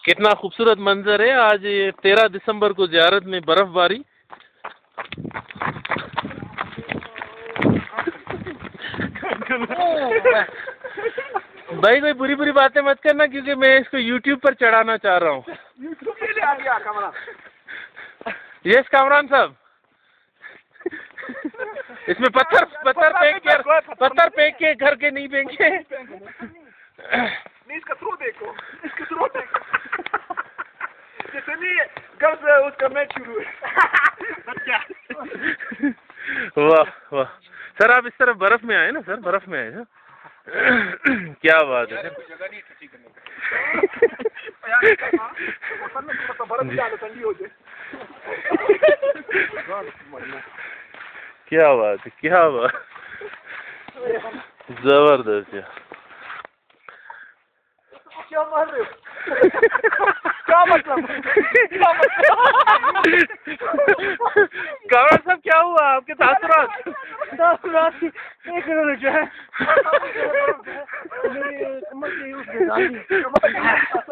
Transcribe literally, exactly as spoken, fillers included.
कितना खूबसूरत मंजर है। आज ये तेरह दिसंबर को ज़ियारत में बर्फबारी। भाई कोई बुरी बुरी बातें मत करना, क्योंकि मैं इसको यूट्यूब पर चढ़ाना चाह रहा हूँ। यस कामरान साहब, इसमें पत्थर पत्थर फेंक के पत्थर फेंक के घर के नहीं फेंके। नहीं, इसका थ्रो देखो, इसका थ्रो देखो। जैसे नहीं कब से उसका मैच शुरू है। वाह वाह सर, आप इस तरफ बर्फ में आए ना सर, बर्फ में आए ना। क्या बात है सर। क्या बात है, क्या बात, जबरदस्त। क्या मार रहे हो? क्या मतलब? क्या मतलब? कामरान साहब क्या हुआ आपके तासुरात? तासुरात एक मिनट जो है